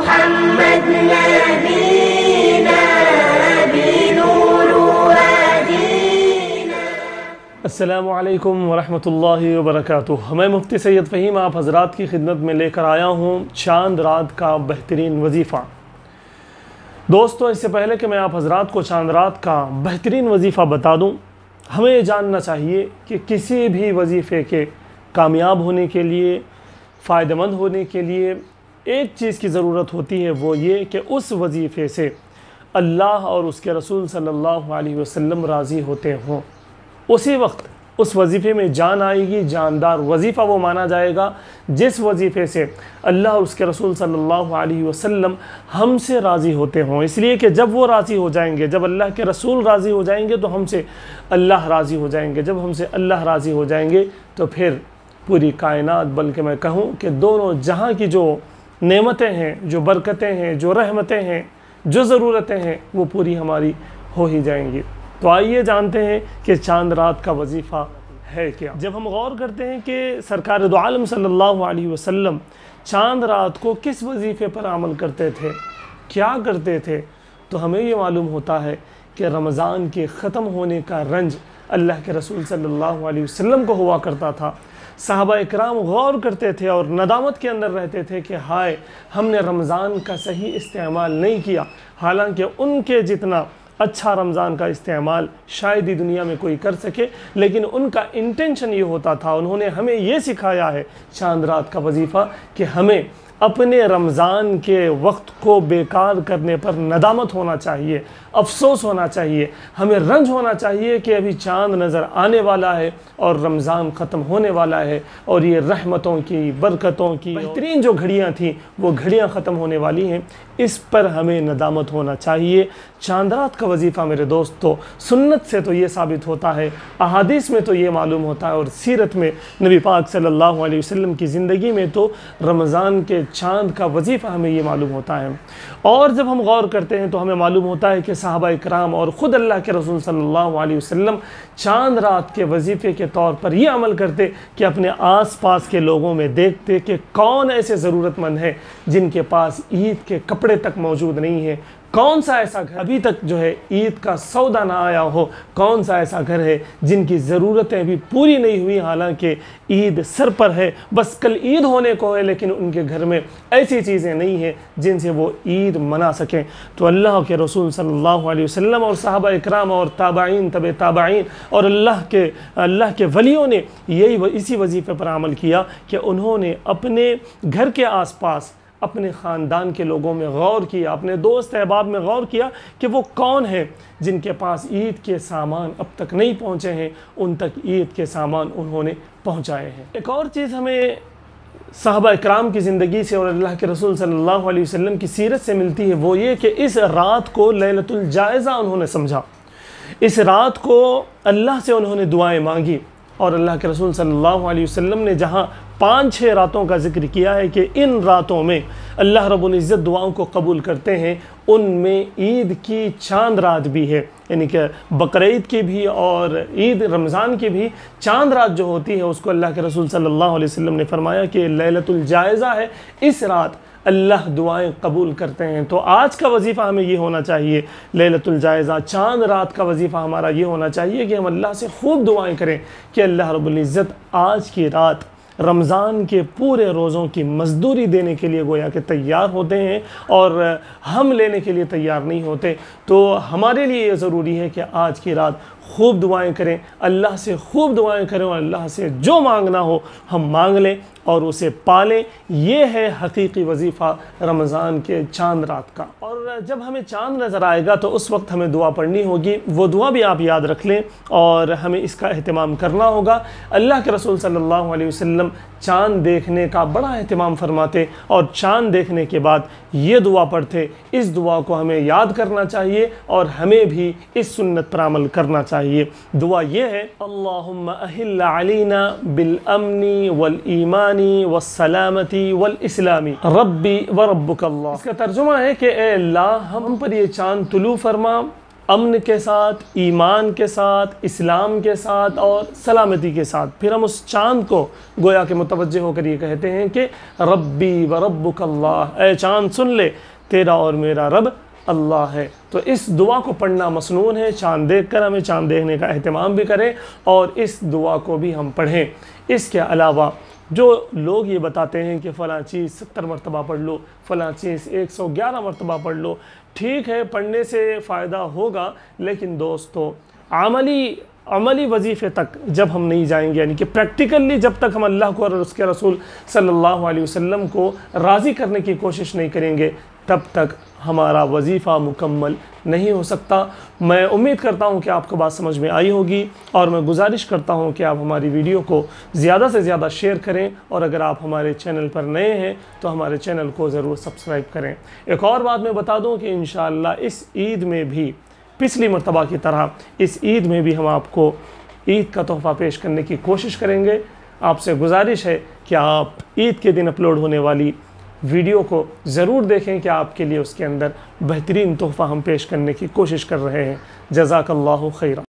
मुहम्मद नबीना बिनूर हदीना। अस्सलामु अलैकुम वरहमतुल्लाहि वबरकातुह। मैं मुफ्ती सैयद फ़हीम आप हज़रात की खिदमत में लेकर आया हूँ चांद रात का बेहतरीन वजीफ़ा। दोस्तों, इससे पहले कि मैं आप हज़रात को चांद रात का बेहतरीन वजीफ़ा बता दूँ, हमें ये जानना चाहिए कि किसी भी वजीफ़े के कामयाब होने के लिए, फ़ायदेमंद होने के लिए एक चीज़ की ज़रूरत होती है, वो ये कि उस वजीफ़े से अल्लाह और उसके रसूल सल्लल्लाहु अलैहि वसल्लम राज़ी होते हों। उसी वक्त उस वजीफ़े में जान आएगी, जानदार वजीफ़ा वो माना जाएगा जिस वजीफ़े से अल्लाह और उसके रसूल सल्लल्लाहु अलैहि वसल्लम हमसे राज़ी होते हों। इसलिए कि जब वो राज़ी हो जाएंगे, जब अल्लाह के रसूल राज़ी हो जाएंगे तो हमसे अल्लाह राज़ी हो जाएंगे। जब हमसे अल्लाह राज़ी हो जाएंगे तो फिर पूरी कायनात, बल्कि मैं कहूँ कि दोनों जहाँ की जो नेमतें हैं, जो बरकतें हैं, जो रहमतें हैं, जो ज़रूरतें हैं, वो पूरी हमारी हो ही जाएंगी। तो आइए जानते हैं कि चांद रात का वजीफ़ा है क्या। जब हम गौर करते हैं कि सरकार दो आलम सल्लल्लाहु अलैहि वसल्लम चांद रात को किस वजीफ़े पर अमल करते थे, क्या करते थे, तो हमें ये मालूम होता है कि रमज़ान के ख़त्म होने का रंज अल्लाह के रसूल सल्लल्लाहु अलैहि वसल्लम को हुआ करता था। सहाबा इकराम गौर करते थे और नदामत के अंदर रहते थे कि हाय, हमने रमज़ान का सही इस्तेमाल नहीं किया। हालांकि उनके जितना अच्छा रमज़ान का इस्तेमाल शायद ही दुनिया में कोई कर सके, लेकिन उनका इंटेंशन ये होता था, उन्होंने हमें ये सिखाया है चांद रात का वजीफ़ा कि हमें अपने रमज़ान के वक्त को बेकार करने पर नदामत होना चाहिए, अफसोस होना चाहिए, हमें रंज होना चाहिए कि अभी चांद नज़र आने वाला है और रमज़ान ख़त्म होने वाला है और ये रहमतों की, बरकतों की बेहतरीन जो घड़ियाँ थी वो घड़ियाँ ख़त्म होने वाली हैं। इस पर हमें नदामत होना चाहिए। चांद रात का वजीफ़ा मेरे दोस्तों, सुन्नत से तो ये साबित होता है, अहादीस में तो ये मालूम होता है और सीरत में नबी पाक सल्लल्लाहु अलैहि वसल्लम की ज़िंदगी में तो रमज़ान के चांद का वजीफ़ा हमें ये मालूम होता है। और जब हम गौर करते हैं तो हमें मालूम होता है कि सहाबा इकराम और ख़ुद अल्लाह के रसूल सल्लल्लाहु अलैहि वसल्लम चांद रात के वजीफ़े के तौर पर यह अमल करते कि अपने आस पास के लोगों में देखते कि कौन ऐसे ज़रूरतमंद हैं जिनके पास ईद के कपड़े तक मौजूद नहीं है, कौन सा ऐसा घर अभी तक जो है ईद का सौदा ना आया हो, कौन सा ऐसा घर है जिनकी ज़रूरतें अभी पूरी नहीं हुई, हालांकि ईद सर पर है, बस कल ईद होने को है, लेकिन उनके घर में ऐसी चीज़ें नहीं हैं जिनसे वो ईद मना सकें। तो अल्लाह के रसूल सल्लल्लाहु अलैहि वसल्लम और सहाबा इकराम और ताबाईन, तबे ताबाईन और अल्लाह के वलियों ने इसी वजीफ़े पर अमल किया कि उन्होंने अपने घर के आसपास अपने ख़ानदान के लोगों में गौर किया, अपने दोस्त अहबाब में गौर किया कि वो कौन है जिनके पास ईद के सामान अब तक नहीं पहुँचे हैं, उन तक ईद के सामान उन्होंने पहुँचाए हैं। एक और चीज़ हमें सहाबा इकराम की ज़िंदगी से और अल्लाह के रसूल सल्लल्लाहु अलैहि वसल्लम की सीरत से मिलती है, वो ये कि इस रात को लैलतुल जायज़ा उन्होंने समझा। इस रात को अल्लाह से उन्होंने दुआएँ मांगी और अल्लाह के रसूल सल्लल्लाहु अलैहि वसल्लम ने जहाँ 5-6 रातों का जिक्र किया है कि इन रातों में अल्लाह रब्बुल इज़्ज़त दुआओं को कबूल करते हैं, उनमें ईद की चांद रात भी है, यानी कि बकरीद की भी और ईद रमज़ान की भी चांद रात जो होती है उसको अल्लाह के रसूल सल्लल्लाहु अलैहि वसल्लम ने फरमाया कि लैलतुल जायज़ा है, इस रात अल्लाह दुआएं कबूल करते हैं। तो आज का वजीफ़ा हमें ये होना चाहिए, लैलतुल जायज़ा चांद रात का वजीफ़ा हमारा ये होना चाहिए कि हम अल्लाह से खूब दुआएं करें कि अल्लाह रब्बुल इज़्ज़त आज की रात रमज़ान के पूरे रोज़ों की मज़दूरी देने के लिए गोया कि तैयार होते हैं और हम लेने के लिए तैयार नहीं होते। तो हमारे लिए ये ज़रूरी है कि आज की रात खूब दुआएं करें, अल्लाह से खूब दुआएं करें और अल्लाह से जो मांगना हो हम मांग लें और उसे पालें। ये है हकीकी वजीफ़ा रमज़ान के चांद रात का। और जब हमें चांद नज़र आएगा तो उस वक्त हमें दुआ पढ़नी होगी, वो दुआ भी आप याद रख लें और हमें इसका एहतमाम करना होगा। अल्लाह के रसूल सल्लल्लाहु अलैहि वसल्लम चांद देखने का बड़ा एहतमाम फरमाते और चांद देखने के बाद ये दुआ पढ़ते। इस दुआ को हमें याद करना चाहिए और हमें भी इस सुन्नत पर अमल करना चाहिए। दुआ ये है, अल्लाहुम्मा अहिल्ला अलैना बिल अमनी वल ईमानी वस्सलामती वल इस्लामी रब्बी व रब्बुक अल्लाह। इसका तर्जुमा है कि ए अल्लाह, हम पर ये चांद तुलू फरमा, अमन के साथ, ईमान के साथ, इस्लाम के साथ और सलामती के साथ। फिर हम उस चाँद को गोया के मुतवज्जे होकर ये कहते हैं कि रब्बी व रब्बुक अल्लाह, ए चाँद सुन ले, तेरा और मेरा रब अल्लाह है। तो इस दुआ को पढ़ना मसनून है। चाँद देख कर हमें चाँद देखने का एहतमाम भी करें और इस दुआ को भी हम पढ़ें। इसके अलावा जो लोग ये बताते हैं कि फ़लाँ चीज़ 70 मरतबा पढ़ लो, फ़लाँ चीज़ 111 मरतबा पढ़ लो, ठीक है, पढ़ने से फ़ायदा होगा, लेकिन दोस्तों अमली वजीफ़े तक जब हम नहीं जाएंगे, यानी कि प्रैक्टिकली जब तक हम अल्लाह को और उसके रसूल सल्लल्लाहु अलैहि वसल्लम को राज़ी करने की कोशिश नहीं करेंगे, तब तक हमारा वजीफ़ा मुकम्मल नहीं हो सकता। मैं उम्मीद करता हूं कि आपको बात समझ में आई होगी और मैं गुजारिश करता हूं कि आप हमारी वीडियो को ज़्यादा से ज़्यादा शेयर करें और अगर आप हमारे चैनल पर नए हैं तो हमारे चैनल को ज़रूर सब्सक्राइब करें। एक और बात मैं बता दूं कि इंशाअल्लाह इस ईद में भी पिछली मरतबा की तरह इस ईद में भी हम आपको ईद का तोहफ़ा पेश करने की कोशिश करेंगे। आपसे गुजारिश है कि आप ईद के दिन अपलोड होने वाली वीडियो को ज़रूर देखें कि आपके लिए उसके अंदर बेहतरीन तोहफ़ा हम पेश करने की कोशिश कर रहे हैं। जज़ाकल्लाहु खैरा।